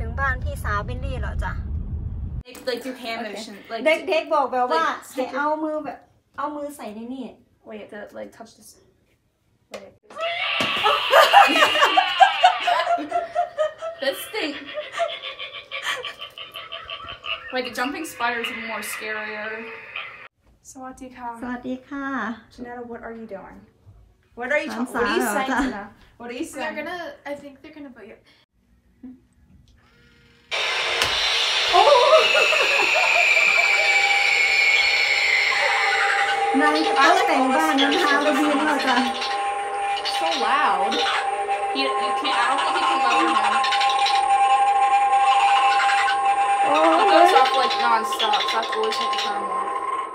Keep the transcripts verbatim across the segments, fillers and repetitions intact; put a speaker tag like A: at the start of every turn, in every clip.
A: งบ้านพี่สาวบิลลี่แล้วจ้ะ
B: like do hand motion like
A: เด็กๆบอกแบบว่าให้เอามือแบบเอามือใส่ในนี่
B: wait to like touch this wait this thing like a jumping spider is even more scarier สวัสดีค่ะ
A: สวัสดีค่ะ
B: Janetta what are you doing what are you talking what are you saying Janetta what are you saying
C: they're gonna I think they're gonna vote you
A: นางจะต้องแต่งบ้านนั้นฮาโลวีนแล้วจ้ะ
B: so loud you you can't I don't think you can lower him it goes off like non-stop so I have to always have to turn him off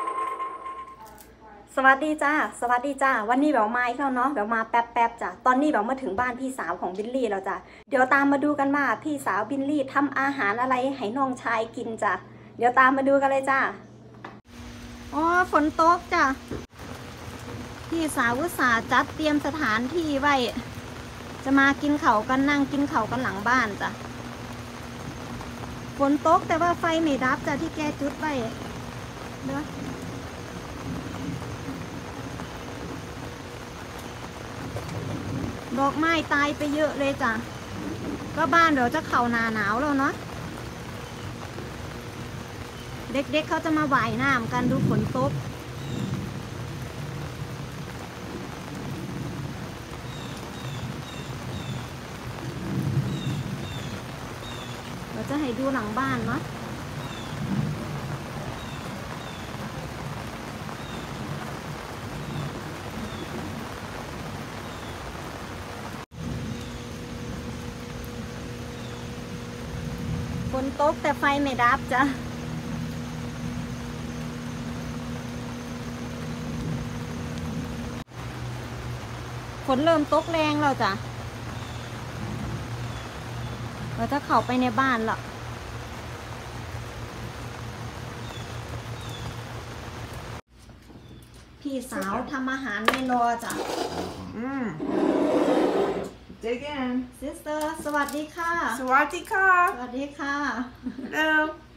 A: สวัสดีจ้าสวัสดีจ้าวันนี้แบบมาอีกแล้วเนาะแบบมาแป๊บๆจ้ะตอนนี้แบบมาถึงบ้านพี่สาวของบิลลี่แล้วจ้ะเดี๋ยวตามมาดูกันว่าพี่สาวบิลลี่ทำอาหารอะไรให้น้องชายกินจ้ะเดี๋ยวตามมาดูกันเลยจ้าอ๋อฝนตกจ้ะพี่สาวอุตส่าห์จัดเตรียมสถานที่ไว้จะมากินข้าวกันนั่งกินข้าวกันหลังบ้านจ้ะฝนตกแต่ว่าไฟไม่ดับจ้ะที่แกจุดไว้เด้อดอกไม้ตายไปเยอะเลยจ้ะก็บ้านเดี๋ยวจะเข้าหน้าหนาวแล้วเนาะเด็กๆ เขาจะมาว่ายน้ำกันดูฝนตกเราจะให้ดูหลังบ้านเนาะฝนตกแต่ไฟไม่ดับจ้ะฝนเริ่มตกแรงแล้วจ้ะเราจะเข้าไปในบ้านละพี่สาวทำอาหารไม่รอจ้ะอืม
D: Dig in
A: sister สวัสดีค่ะ
D: สวัสดีค่ะ
A: สวัสดีค่ะ
D: Hello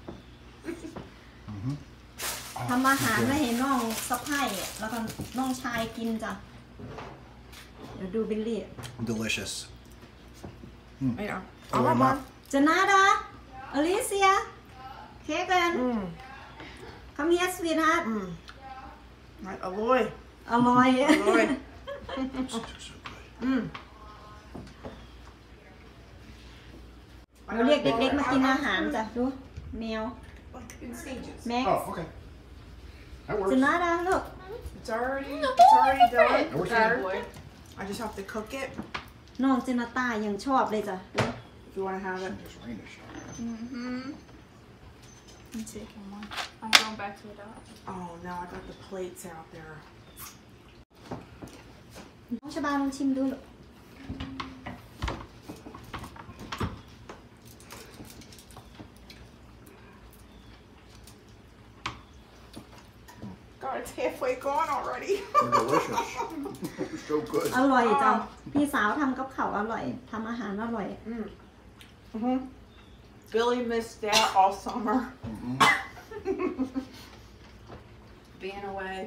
A: ทำอาหารไม่ให้น้องสะใภ้แล้วก็น้องชายกินจ้ะเดี๋ยวดูบิลลี่
E: Delicious.
D: Mm. I know. I want more.
A: Janada Alicia Kagan Come here sweetheart
D: Mm. Right, Aloy.
A: อร่อย
D: Aloy.
E: So, so good.
D: Mm.
A: เราเรียกเด็กๆมากินอาหารจ้ะดูแมว
D: In stages.
A: แม็ก
E: Oh, okay. That works.
A: Janada look
D: It's already, it's already done.
E: Where's
D: Better.
E: the boy?
D: I just have to cook it.
A: น้องเจนาต้ายังชอบเลยจ้ะดู
D: If you want to have it.
E: There's rain to show.
B: mm-hmm I'm taking one I'm going back to it out
D: Oh no, I got the plates out there.
A: น้องชบาลองชิมดูลูก
D: God, it's halfway gone already.
E: They're delicious. They're so good.
A: อร่อยจ้ะพี่สาวทำกับข้าวอร่อยทำอาหารอร่อย
D: Mm. Mm-hmm. Billy missed that all summer.
E: Mm-hmm.
D: Being away.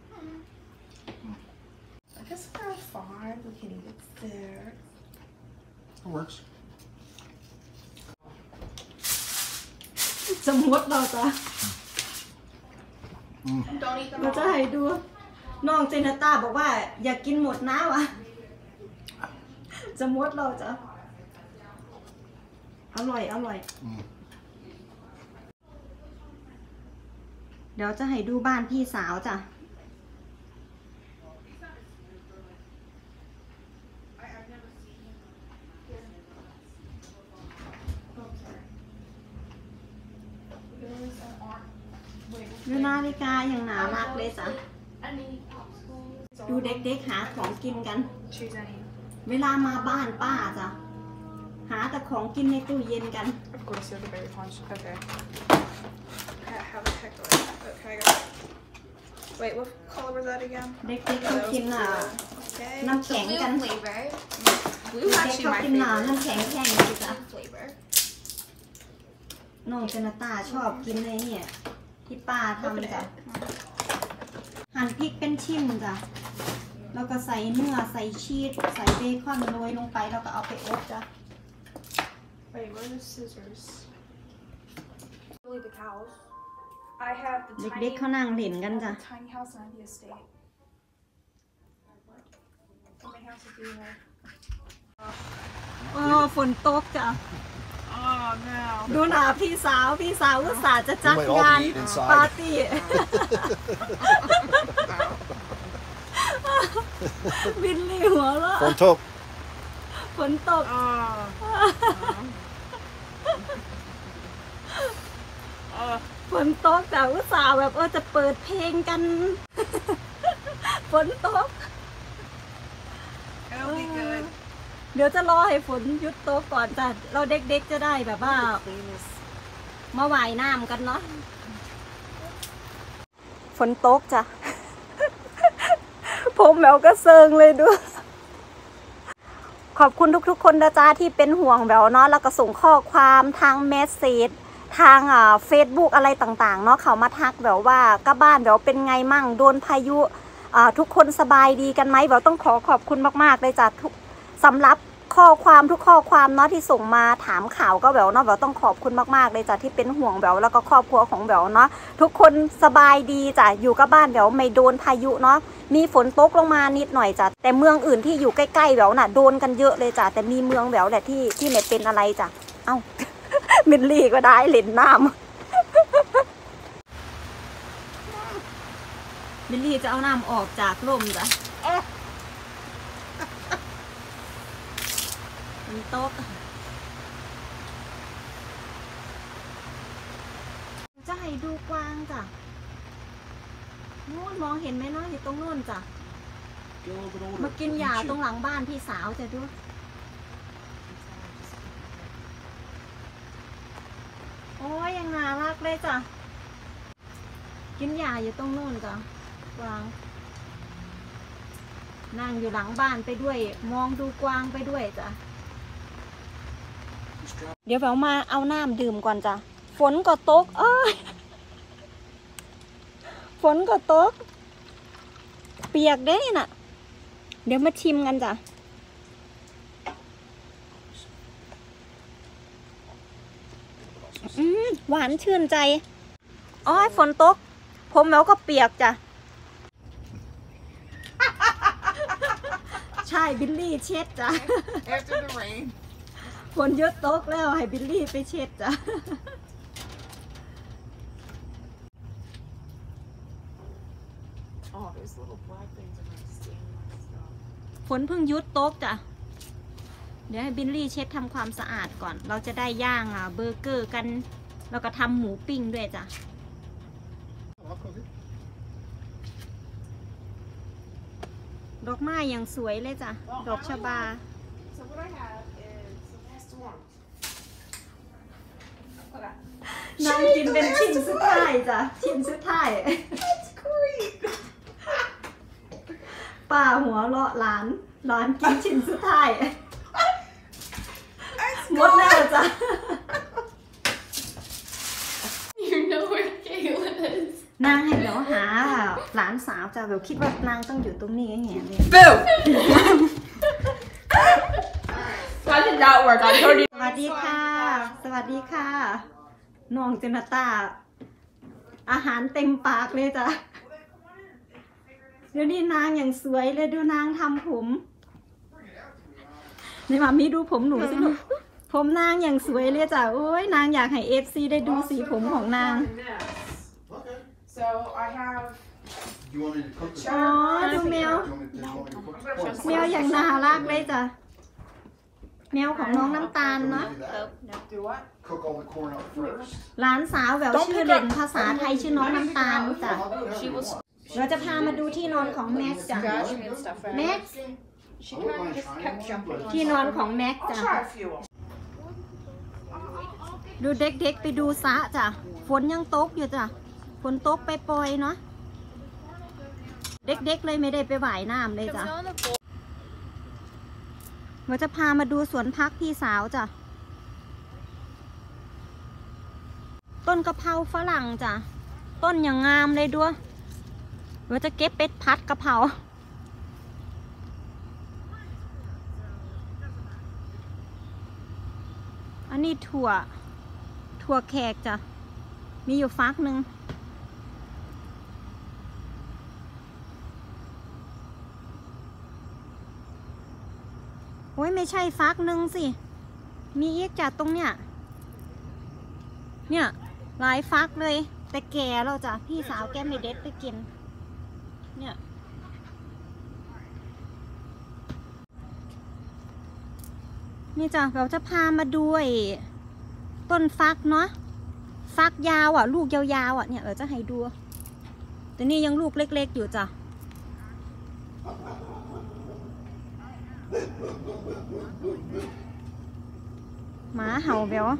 D: I guess around five we can eat it there.
E: It works.
A: สมมติเราจะ
B: don't eat them
A: เรา
B: all
A: จะให้ดูน้องเจนาต้าบอกว่าอยากกินหมดนะวะสมมติเราจะอร่อยอร่อยเดี๋ยวจะให้ดูบ้านพี่สาวจ้ะดูนาฬิกาอย่างหนารักเลยจ้ะดูเด็กๆหาของกินกัน
B: choose any
A: เวลามาบ้านป้าจ้ะหาแต่ของกินในตู้เย็นกัน
B: of course you'll get berry punch okay how the heck do I okay I got it wait what color was that again
A: เด็กๆเขากินอ่ะ
B: okay
A: น้ำแข็งกัน
C: flavor.
B: blue
A: เด็ก
B: actually
A: เขา
B: my
A: กินอ่ะ
B: favorite
A: น้ำแข็งแข็งเลยจ้ะ
C: Flavor.
A: น้องเจนตาชอบกินในเนี่ยที่ป้าทำจ้ะหั่นพริกเป็นชิ้นจ้ะแล้วก็ใส่เนื้อใส่ชีสใส่เบคอนโรยลงไปแล้วก็เอาไปอบจ้ะ
B: Wait, where are the scissors? Really the cows. I have the
A: เด็ก
B: tiny,
A: ๆเขานั่งเล่นกันจ้ะ
B: the tiny house and the estate. How many houses do you have?
A: อ๋อฝนตกจ้ะ
B: Oh no.
A: ดูหนาพี่สาวพี่สาวอุตส่าห์จะจัด
E: We might all
A: งาน
E: be eating inside.
A: ปาร์ตี้ บินลี่หัวเราะ
E: Phone talk.
A: ฝนตก
B: Oh.
A: ฝนตกแต่อุตส่าห์แบบเออจะเปิดเพลงกัน ฝนตก
B: It'll be good.
A: เดี๋ยวจะรอให้ฝนหยุดตกก่อนจ้ะเราเด็กๆจะได้แบบว่า มาว่ายน้ำกันเนาะฝนตกจ้ะ ผมแววก็เซิงเลยดู ขอบคุณทุกๆคนนะจ๊ะที่เป็นห่วงแววเนาะแล้วก็ส่งข้อความทางเมสเซจทางอ่าเฟซบุ๊กอะไรต่างๆเนาะเขามาทักแววว่าก็บ้านแววเป็นไงมั่งโดนพายุอ่าทุกคนสบายดีกันไหมแววต้องขอขอบคุณมากๆเลยจ้ะทุกสำหรับข้อความทุกข้อความเนาะที่ส่งมาถามข่าวก็แววเนาะแววต้องขอบคุณมากๆเลยจ้ะที่เป็นห่วงแววแล้วก็ครอบครัวของแววเนาะทุกคนสบายดีจ้ะอยู่กับบ้านแววไม่โดนพายุเนาะมีฝนตกลงมานิดหน่อยจ้ะแต่เมืองอื่นที่อยู่ใกล้ๆแววน่ะโดนกันเยอะเลยจ้ะแต่มีเมืองแววแหละที่ที่ไม่เป็นอะไรจ้ะเอ้า มิลลี่ก็ได้เล่นน้ำ มิลลี่จะเอาน้ำออกจากลมจ้ะมันตกจะให้ดูกวางจ้ะนู่นมองเห็นไหมเนาะอยู่ตรงนู่นจ้ะ
E: Get a little bit older.
A: มากินหญ้าตรงหลังบ้านพี่สาวจะดูโอ้ยยังน่ารักเลยจ้ะกินหญ้าอยู่ตรงนู่นจ้ะกวางนั่งอยู่หลังบ้านไปด้วยมองดูกวางไปด้วยจ้ะเดี๋ยวแววมาเอาน้ำดื่มก่อนจ้ะฝนก็ตกเอ้ยฝนก็ตกเปียกเด้นี่น่ะเดี๋ยวมาชิมกันจ้ะอืมหวานชื่นใจอ๋อฝนตกผมแววก็เปียกจ้ะ ใช่บิลลี่เช็ดจ้ะ
D: After the rain.
A: ฝนหยุดตกแล้วให้บิลลี่ไปเช็ดจ้ะ
D: Oh, there's little black things in my stainless stuff.
A: ฝนเพิ่งหยุดตกจ้ะเดี๋ยวให้บิลลี่เช็ดทำความสะอาดก่อน เราจะได้ย่างอ่ะเบอร์เกอร์กันแล้วก็ทำหมูปิ้งด้วยจ้ะ
E: I'll cook it.
A: ดอกไม้อย่างสวยเลยจ้ะ ดอกชบา
D: So what I have is some last ones.
A: นางกินเป็นชิ้นสุดท้ายจ้ะ ชิ้นสุดท้าย
D: That's great.
A: ป้าหัวเราะหลานหลานกินชิ้นสุดท้าย หมดแล้วจ้ะ
C: You know where Caitlin is.
A: นางให้เดี๋ยวหาหลานสาวจ้ะเดี๋ยวคิดว่านางต้องอยู่ตรงนี้ไงเลย
D: Boom. That did not work. I told you.
A: สวัสดีค่ะ สวัสดีค่ะ น้องเจนตา อาหารเต็มปากเลยจ้ะ เดี๋ยวนี้นางอย่างสวยเลยดูนางทำผมนี่มามีดูผมหนูสิลูก ผมนางอย่างสวยเลยจ้ะ โอ้ยนางอยากให้เอฟซีได้ดูสีผมของนาง
E: Okay.
D: So I have.
E: Do you want me to cook this?
A: อ๋อ ดูแมว
E: Do you want me, do you want me to cook this?
A: แมวอย่างน่ารักเลยจ้ะ แมวของน้องน้ำตาลเนาะ
E: Do that.
D: Do what?
E: Cook all the corn up first.
A: หลานสาวแบบชื่อเล่นภาษาไทยชื่อน้องน้ำตาลจ้ะ
E: She was.
A: เราจะพามาดูที่นอนของแม็กซ์จ้ะ
B: Scratching and stuff, right?
A: แม็กซ์
B: She kind of just kept jumping.
A: ที่นอนของแม็กซ์
D: I'll
A: จ้ะ
D: try a few.
A: ดูเด็กๆไปดูสระจ้ะ ฝนยังตกอยู่จ้ะ ฝนตกไปปล่อยๆเนาะ เด็กๆเลยไม่ได้ไปว่ายน้ำเลยจ้ะ เราจะพามาดูสวนพักพี่สาวจ้ะต้นกะเพราฝรั่งจ้ะต้นอย่างงามเลยด้วยเดี๋ยวจะเก็บเป็ดพัดกะเพราอันนี้ถั่วถั่วแขกจ้ะมีอยู่ฟักหนึ่งโอ้ยไม่ใช่ฟักหนึ่งสิมีอีกจ้ะตรงเนี้ยเนี่ยหลายฟักเลยแต่แก่แล้วจ้ะพี่สาวแกไม่เด็ดไปกินเนี่ยนี่จ้ะเราจะพามาดูไอ้ต้นฟักเนาะฟักยาวอ่ะลูกยาวๆอ่ะเนี่ยเราจะให้ดูแต่นี่ยังลูกเล็กๆอยู่จ้ะหมาเห่าแวว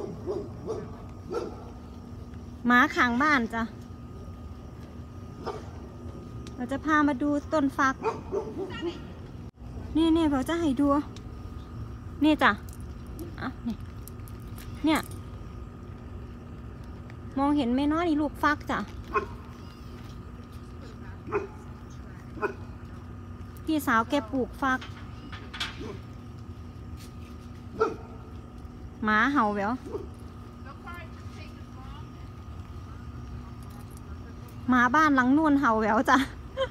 A: หมาขังบ้านจ้ะเราจะพามาดูต้นฟักนี่นี่เราจะให้ดูนี่จ้ะอ่ะนี่เนี่ยมองเห็นไหมเนาะนี่ลูกฟักจ้ะพี่สาวแกปลูกฟักหมาเห่าแววหมาบ้านหลังนู่นเห่าแววจ้ะ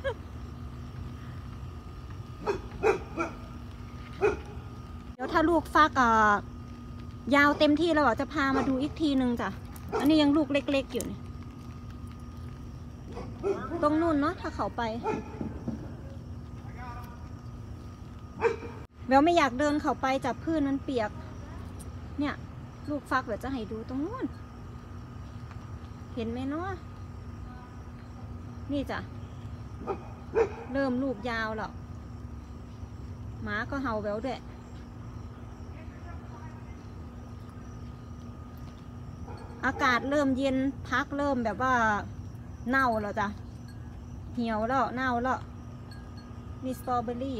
A: เดี๋ยวถ้าลูกฟักอ่ะยาวเต็มที่แล้วจะพามาดูอีกทีหนึ่งจ้ะอันนี้ยังลูกเล็กๆอยู่นี่ตรงนู่นเนาะถ้าเขาไปแววไม่อยากเดินเข้าไปจับพื้นมันเปียกเนี่ยลูกฟักเดี๋ยวจะให้ดูตรงนู้นเห็นไหมเนาะนี่จ้ะเริ่มลูกยาวแล้วหมาก็เห่าแววด้วยอากาศเริ่มเย็นพักเริ่มแบบว่าเน่าแล้วจ้ะเหี่ยวแล้วเน่าแล้วมีสตรอเบอรี่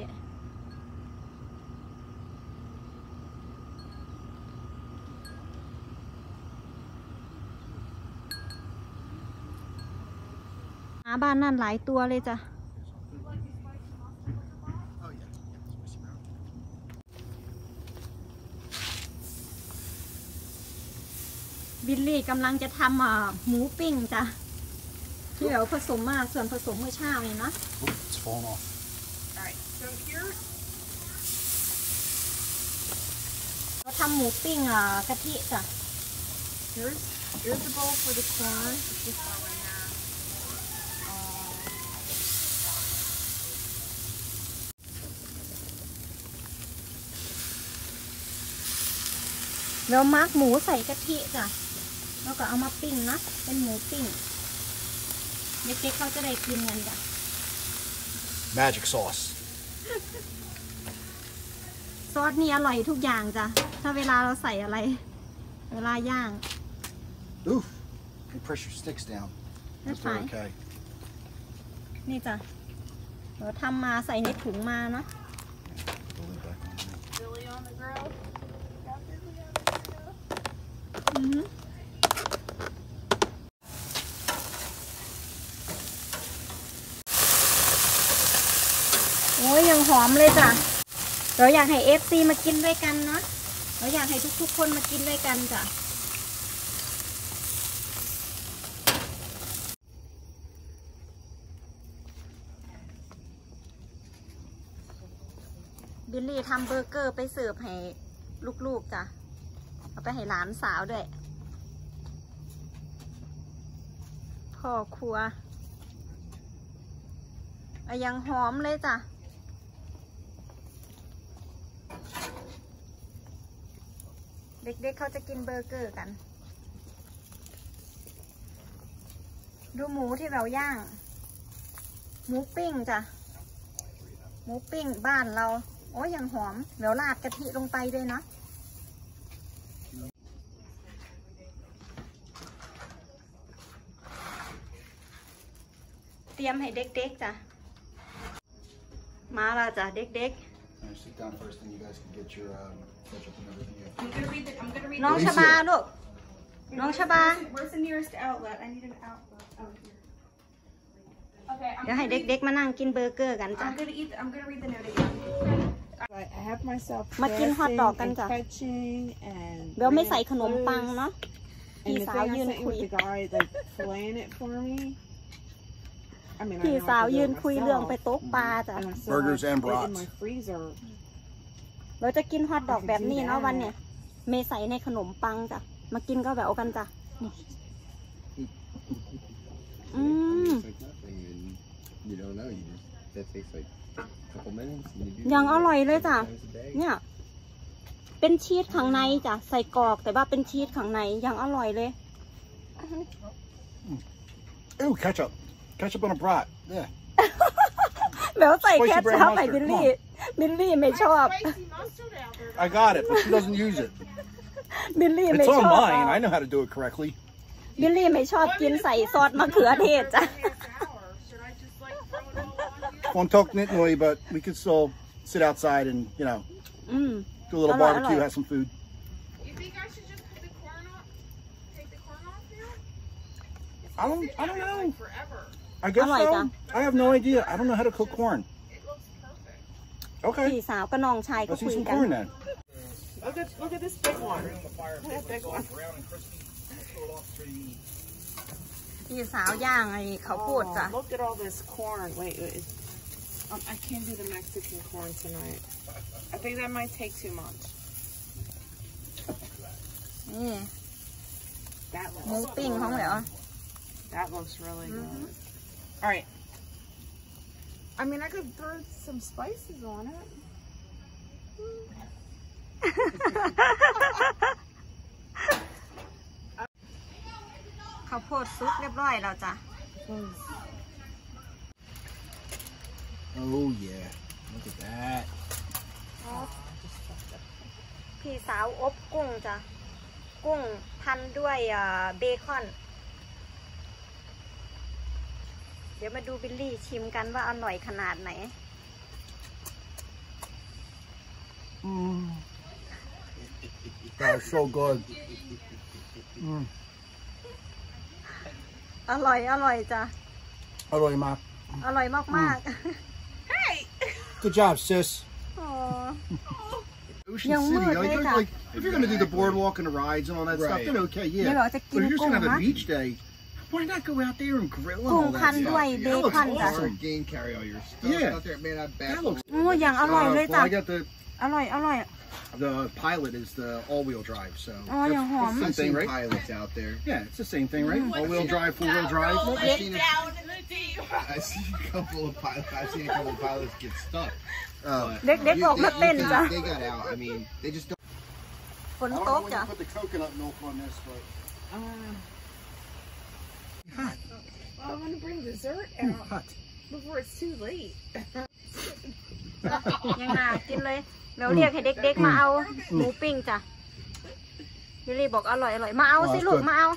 A: หาบ้านนั่นหลายตัวเลยจ้ะบิลลี่กำลังจะทำหมูปิ้งจ้ะที่เราผสมมาส่วนผสมเมื่อเช้านี่นะ
E: It's falling off.
B: Alright, so here
A: เราทำหมูปิ้งอ่ะกะทิจ้ะ
B: here's here's the bowl for the corn. It's just one right now.
A: แล้วมักหมูใส่กะทิจ้ะแล้วก็เอามาปิ้งนะเป็นหมูปิ้งเด็กๆเขาจะได้กินกันจ้ะ
E: Magic sauce.
A: ซอสนี่อร่อยทุกอย่างจ้ะถ้าเวลาเราใส่อะไรเวลาย่าง
E: Oof. You press your sticks down.
A: That's
E: They're
A: fine.
E: okay.
A: นี่จ้ะเราทำมาใส่ในถุงมาเนาะ
E: Pull it back on there.
B: Billy on the grill. Got Billy on the grill.
A: อือหือโอ้ยยังหอมเลยจ้ะเราอยากให้ เอฟ ซี มากินด้วยกันเนาะเราอยากให้ทุกๆคนมากินด้วยกันจ้ะบิลลี่ทำเบอร์เกอร์ไปเสิร์ฟให้ลูกๆจ้ะเอาไปให้หลานสาวด้วยพ่อครัวอะยังหอมเลยจ้ะเด็กๆเขาจะกินเบอร์เกอร์กันดูหมูที่เราย่างหมูปิ้งจ้ะหมูปิ้งบ้านเราโอ้ยยังหอมเดี๋ยวราดกะทิลงไปด้วยเนาะเตรียมให้เด็กๆจ้ะมาแล้วจ้ะเด็ก
E: Alright, sit down first, then you guys can get your um, ketchup and everything. Yeah.
B: I'm gonna read the. I'm gonna read.
A: ๆน้อง
E: Alicia.
A: ชบาลูกน้องชบา
B: Where's the nearest outlet? I need an outlet. Oh, here. Okay, I'm
A: เดี๋ยวให้
B: gonna,
A: เด็กๆมานั่งกินเบอร์เกอร์กันจ้ะ
B: I'm gonna eat. I'm gonna read the note again.
D: I have myself
A: มากินฮอทดอกกัน
D: and
A: จ้ะ
D: catching and
A: เบลไม่ใส่ขนมปังเนาะ
D: and
A: พี่
D: the
A: สาว
D: thing
A: ยื
D: I
A: น
D: sent you
A: คุย
D: with the guy like filleting it for me. I mean, I
A: พี่
D: know
A: สาว
D: I
A: ยื
D: can
A: น
D: do it
A: คุยเรื่อง
D: myself.
A: ไปโต๊ะปลาจ้ะ
D: And I still
E: Burgers
D: have
E: and
D: it in
E: brats.
D: my freezer.
A: เราจะกินฮอทดอกแบบนี้เนาะวันเนี่ยเมใส่ในขนมปังจ้ะมากินก็แบบกันจ้ะนี่อืม
F: It's like nothing, and you don't know. You just that takes like a couple minutes, and you do.
A: ยังอร่อยเลยจ้ะ
F: sometimes a day.
A: เนี่ยเป็นชีสข้างในจ้ะใส่กรอกแต่ว่าเป็นชีสข้างในยังอร่อยเลย
E: Ooh, ketchup. Ketchup on a brat. Yeah.
A: แล้วใส่
E: Spicy
A: แคท
E: brown
A: ชัพไป
E: mustard.
A: บิลลี่บิลลี่ไม่ชอบ
E: I got it, but she doesn't use it.
A: บิลลี่ไม่
E: It's
A: ช
E: on
A: อบ
E: mine. I know how to do it correctly.
A: บิลลี่ไม่ชอบกินใส่ซอสมะเขือเทศจ้ะ
E: Won't talk nitnoy, but we could still sit outside and, you know,
A: อืม
E: do a little
A: Alright,
E: barbecue,
A: alright.
E: have some food.
B: You think I should just put the corn off? Take the corn off now?
E: I don't, I don't know.
B: Forever.
E: I guess
A: Alright,
E: so.
A: then.
E: I have no idea. I don't know how to cook corn.
B: It looks perfect.
E: โอเค
A: พี่สาวกับน้องชายก็
E: Let's
A: คุ
E: eat
A: ย
E: some
A: กัน
E: corn then.
D: Look at look at this big one. That big one.
A: พี่สาวย่างไอ้ข้าวโพดจ้ะ
D: Oh, look at all this corn. Wait, wait. Um, I can't do the Mexican corn tonight. I think that might take too much.
A: นี่
D: That
A: หมู
D: looks
A: ปิ้งของเหรอ
D: that looks really good. All right. I mean, I could throw some spices on it.
A: ข้าวโพดซุปเรียบร้อยแล้วจ้ะ
E: Oh yeah. Look at that.
A: พี่สาวอบกุ้งจ้ะกุ้งพันด้วยอ่าเบคอน เดี๋ยวมาดูบิลลี่ชิมกันว่าอร่อยขนาดไหน
E: Mm. That was so good. Mm.
A: อร่อยอร่อยจ้ะ
E: Alright, Ma.
A: อร่อยมาก
E: Good job, sis.
A: ๆอ๋อ
E: Ocean
A: Young
E: City,
A: Mood,
E: like,
A: right
E: like,
A: now.
E: like, if you're gonna do the boardwalk and the rides and all that stuff,
F: Right.
E: then okay,
A: Yeah,
E: yeah.
A: but it's a
E: But if you're just gonna have
A: king
E: a
A: kong,
E: beach day, why not go out there and grill and all
A: Kung
E: that
A: pan
E: stuff?
A: ด้วย
E: That looks
A: bacon จ้ะ
F: Or
E: awesome.
F: gain carry all your stuff
E: Yeah.
F: out there. Man, I back
E: That looks
A: โอ้อย่างอร่อยเลย
E: Uh,
A: จ้ะ
E: well, I got the
A: อร่อยอร่อย
E: the pilot is the all-wheel drive, so
A: อ๋ออย่างหอม
E: Same
F: I've
E: thing,
F: seen
E: right?
F: pilots out there.
E: yeah, it's the same thing, right? All-wheel drive, four-wheel drive.
F: I've seen, a, I've seen a couple of pilots. I've seen a couple of pilots get stuck.
E: Oh.
F: But
A: เด็กๆ
F: you-
A: ออกมา
F: they-
A: เต้น
F: you
A: จ้ะ
F: can- They got out. I mean, they just don't.
A: ฝน
E: I don't
A: ต
E: know
A: ก
E: when
A: จ้ะ
E: you put the coconut milk on this, but
D: Uh, well, I'm gonna bring dessert out
E: hot.
D: before it's too late.
A: ยังหากินเลยเดี๋ยวเรียกให้เด็กๆมาเอาหมูปิ้งจ้ะบิลลี่บอกอร่อยอร่อยมาเอาสิลูกมาเอา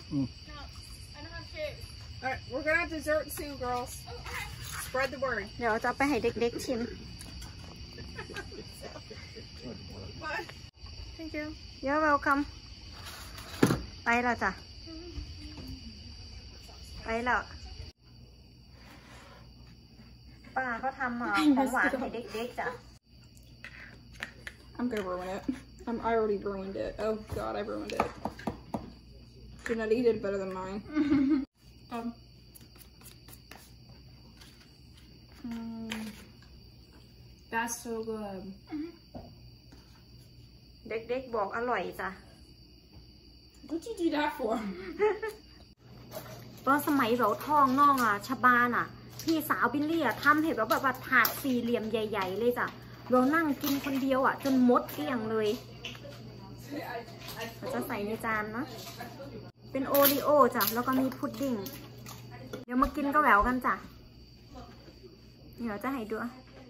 D: All right, we're gonna have dessert soon, girls. Spread the word.
A: เดี๋ยวจะไปให้เด็กๆชิม Thank you You're welcome ไปแล้วจ้ะไปแล้วป้าก็ทำอ่ะของหวานให้เด็กๆจ้ะ
B: I'm gonna ruin it. I'm, I already ruined it. Oh god, I ruined it. Jeanette, you did better than mine. um. Mm. That's so good.
A: เด็กๆบอกอร่อยจ้ะ
B: What'd you do that for?
A: ตอนสมัยเราท้องน้องอ่ะชบานอ่ะพี่สาวบิลลี่อ่ะทำเห็นแบบแบบว่าถาดสี่เหลี่ยมใหญ่ๆเลยจ้ะเรานั่งกินคนเดียวอ่ะจนหมดเกลี้ยงเลยเราจะใส่ในจานนะเป็นโอรีโอจ้ะแล้วก็มีพุดดิ้งเดี๋ยวมากินก็แหววกันจ้ะเดี๋ยวจะให้ดู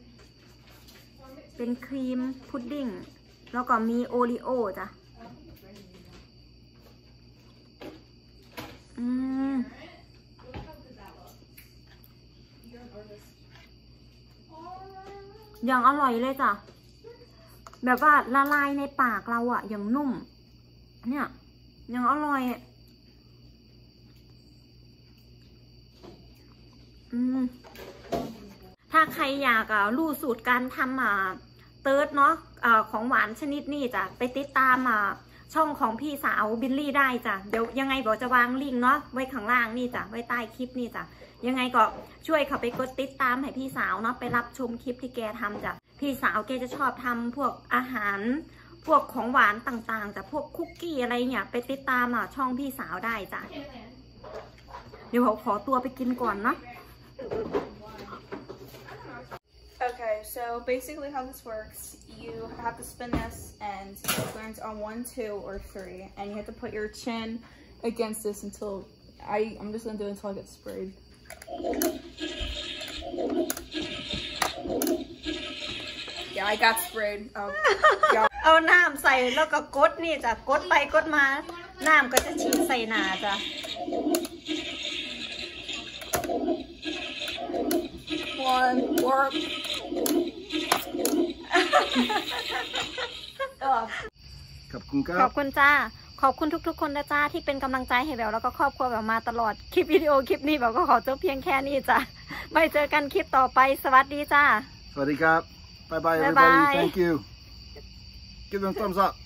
A: เป็นครีมพุดดิ้งแล้วก็มีโอรีโอจ้ะอืมอย่างอร่อยเลยจ้ะแบบว่าละลายในปากเราอะอย่างนุ่มเนี่ยอย่างอร่อยอืมถ้าใครอยากอ่ะรู้สูตรการทำอ่ะเติร์ดเนาะอ่าของหวานชนิดนี้จ้ะไปติดตามอ่ะช่องของพี่สาวบิลลี่ได้จ้ะเดี๋ยวยังไงบอกจะวางลิงก์เนาะไว้ข้างล่างนี่จ้ะไว้ใต้คลิปนี่จ้ะยังไงก็ช่วยเขาไปกดติดตามให้พี่สาวเนาะไปรับชมคลิปที่แกทำจ้ะพี่สาวแกจะชอบทำพวกอาหารพวกของหวานต่างๆจ้ะพวกคุกกี้อะไรเนี่ยไปติดตามอ่ะช่องพี่สาวได้จ้ะเดี๋ยวผมขอตัวไปกินก่อนเนาะ
B: Okay, so basically how this works, you have to spin this and it lands on one, two, or three, and you have to put your chin against this until I. I'm just gonna do it until I get sprayed. Yeah, I got sprayed. Um, yeah.
A: เอาน้ำใส่แล้วก็กดนี่จ้ะกดไปกดมาน้ำก็จะฉีดใส่หนาจ้ะ
B: One, work.
E: ขอบคุณค
A: ข
E: รั
A: อ
E: บบ
A: คุณจ้าขอบคุณทุกๆคนนะจ้าที่เป็นกำลังใจให้แววแล้วก็ครอบครัวแบบมาตลอดคลิปวิดีโอคลิปนี้แบบก็ขอจบเพียงแค่นี้จ้ะไว้เจอกันคลิปต่อไปสวัสดีจ้า
E: สวัสดีครับ bye bye
A: Bye
E: everybody
A: bye.
E: thank you give them a thumbs up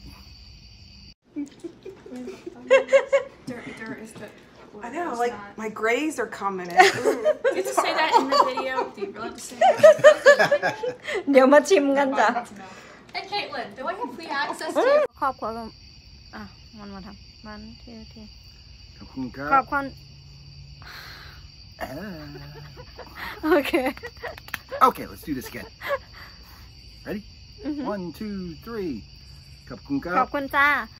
B: Dirt, dirt is the.
D: I know, like my grays are coming in.
B: You have to say that in the video. Do you really have to say that?
A: เดี๋ยวมาชิมกันจ้ะ
C: Hey, Caitlin, do I have free access to
A: ครอบครัวก็อ่ะมันมาทำวันที่ที่
E: ขอบคุณครั
A: ขอบบ คุณ
E: อ่า
A: โอเค
E: okay let's do this again ready one two three ขอบคุณค
A: ข
E: รั
A: อบบ คุณจ้า